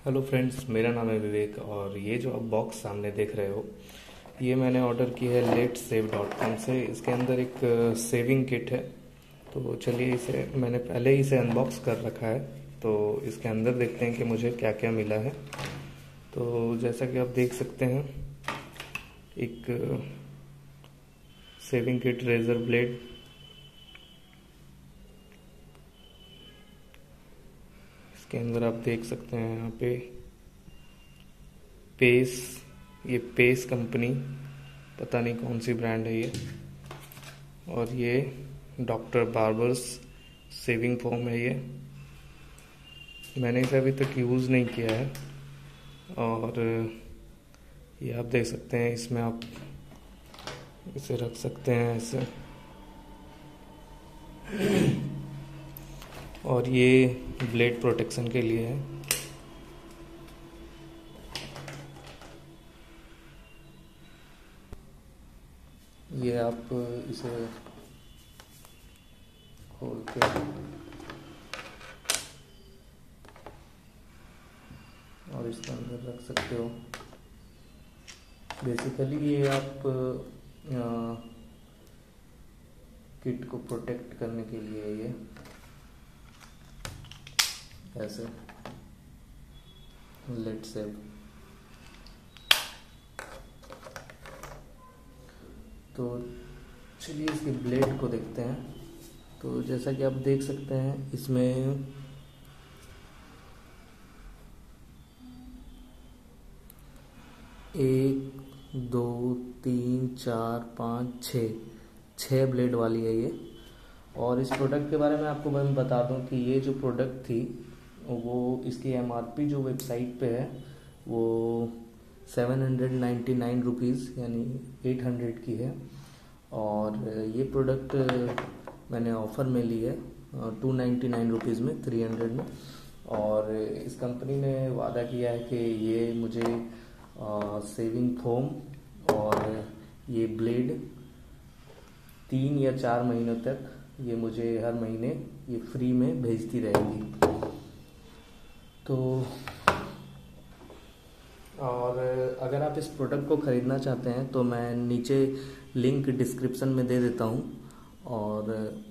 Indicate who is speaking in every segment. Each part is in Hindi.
Speaker 1: हेलो फ्रेंड्स, मेरा नाम है विवेक और ये जो आप बॉक्स सामने देख रहे हो ये मैंने ऑर्डर की है LetSave.com से। इसके अंदर एक सेविंग किट है। तो चलिए मैंने पहले ही इसे अनबॉक्स कर रखा है, तो इसके अंदर देखते हैं कि मुझे क्या क्या मिला है। तो जैसा कि आप देख सकते हैं, एक सेविंग किट, रेजर ब्लेड, के अंदर आप देख सकते हैं यहाँ पे पेस, ये पेस कंपनी, पता नहीं कौन सी ब्रांड है ये। और ये डॉक्टर बार्बर्स सेविंग फोम है ये। मैंने इसे अभी तक यूज़ नहीं किया है। और ये आप देख सकते हैं, इसमें आप इसे रख सकते हैं ऐसे। और ये ब्लेड प्रोटेक्शन के लिए है। ये आप इसे खोल के और इसके अंदर रख सकते हो। बेसिकली ये आप किट को प्रोटेक्ट करने के लिए है ये, ऐसे LetSave। तो चलिए इसके ब्लेड को देखते हैं। तो जैसा कि आप देख सकते हैं, इसमें एक, दो, तीन, चार, पाँच, छः ब्लेड वाली है ये। और इस प्रोडक्ट के बारे में आपको मैं बता दूं कि ये जो प्रोडक्ट थी वो इसकी MRP जो वेबसाइट पे है वो 799 रुपीज़ यानी 800 की है। और ये प्रोडक्ट मैंने ऑफ़र में ली है 299 रुपीज़ में, 300 में। और इस कंपनी ने वादा किया है कि ये मुझे सेविंग फोम और ये ब्लेड 3 या 4 महीनों तक ये मुझे हर महीने ये फ्री में भेजती रहेगी। तो और अगर आप इस प्रोडक्ट को ख़रीदना चाहते हैं तो मैं नीचे लिंक डिस्क्रिप्शन में दे देता हूँ। और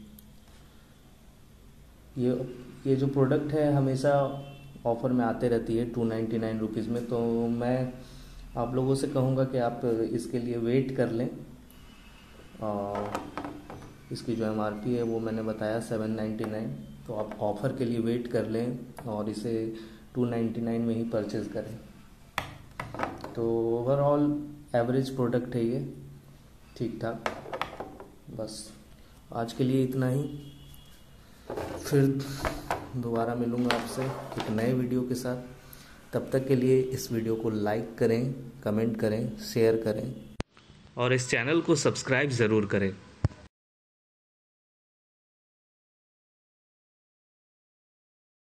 Speaker 1: ये जो प्रोडक्ट है हमेशा ऑफ़र में आते रहती है 299 रुपीज़ में। तो मैं आप लोगों से कहूँगा कि आप इसके लिए वेट कर लें। इसकी जो MRP है वो मैंने बताया 799, तो आप ऑफ़र के लिए वेट कर लें और इसे 299 में ही परचेज़ करें। तो ओवरऑल एवरेज प्रोडक्ट है ये, ठीक ठाक। बस आज के लिए इतना ही। फिर दोबारा मिलूँगा आपसे एक नए वीडियो के साथ। तब तक के लिए इस वीडियो को लाइक करें, कमेंट करें, शेयर करें और इस चैनल को सब्सक्राइब ज़रूर करें।